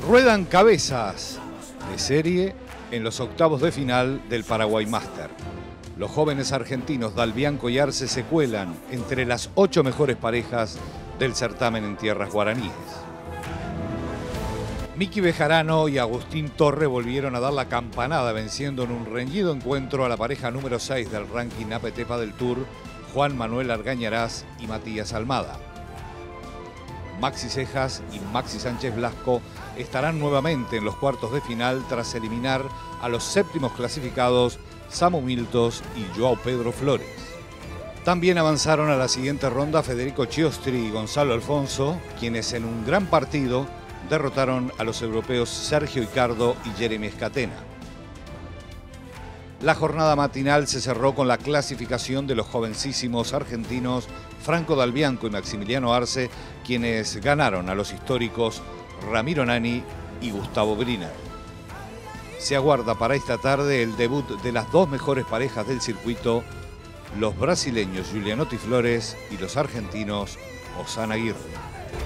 Ruedan cabezas de serie en los octavos de final del Paraguay Master. Los jóvenes argentinos Dalbianco y Arce se cuelan entre las 8 mejores parejas del certamen en tierras guaraníes. Miki Bejarano y Agustín Torre volvieron a dar la campanada venciendo en un reñido encuentro a la pareja número 6 del ranking APT Padel Tour, Juan Manuel Argañarás y Matías Almada. Maxi Cejas y Maxi Sánchez Blasco estarán nuevamente en los cuartos de final tras eliminar a los séptimos clasificados Samu Miltos y Joao Pedro Flores. También avanzaron a la siguiente ronda Federico Chiostri y Gonzalo Alfonso, quienes en un gran partido derrotaron a los europeos Sergio Icardo y Jeremy Escatena. La jornada matinal se cerró con la clasificación de los jovencísimos argentinos Franco Dalbianco y Maximiliano Arce, quienes ganaron a los históricos Ramiro Nani y Gustavo Briner. Se aguarda para esta tarde el debut de las dos mejores parejas del circuito, los brasileños Giulianotti Flores y los argentinos Osana Aguirre.